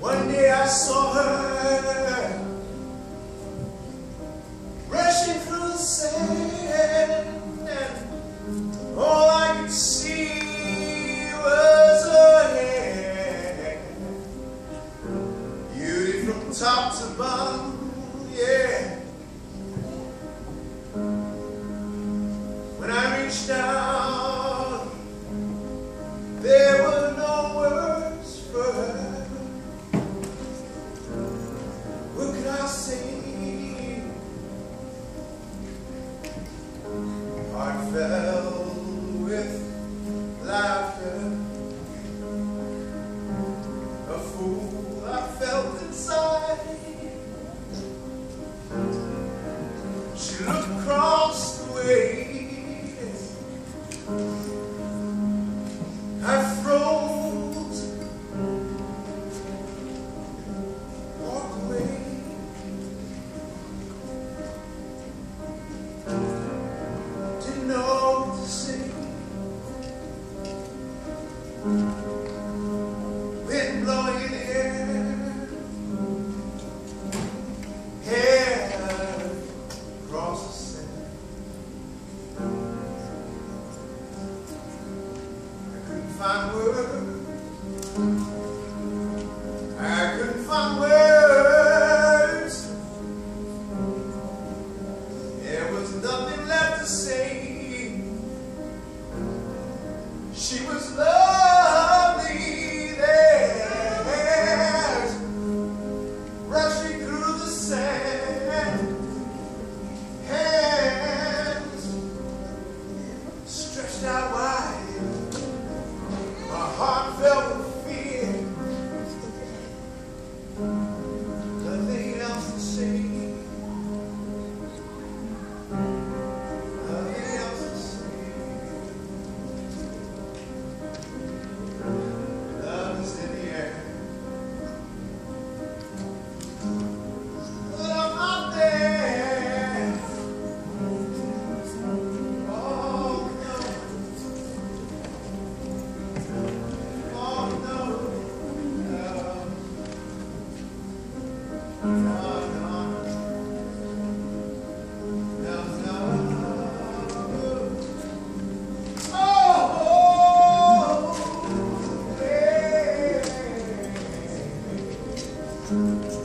One day I saw her rushing through the sand, and all I could see was her hair. Beauty from top to bottom, yeah. When I reached down, there were no words for her. What could I say? Heartfelt with laughter, a fool I felt inside. She looked across the way. I froze, walked away. Didn't know what to say. Wind blowing in the air, hair across the sand. Find words. I couldn't find words. There was nothing left to say. She was lovely there, rushing through the sand, hands stretched out wide. My heart filled with fear, nothing else to say, nothing else to say. Love is in the air, but I'm not there. Oh no. Oh, yeah.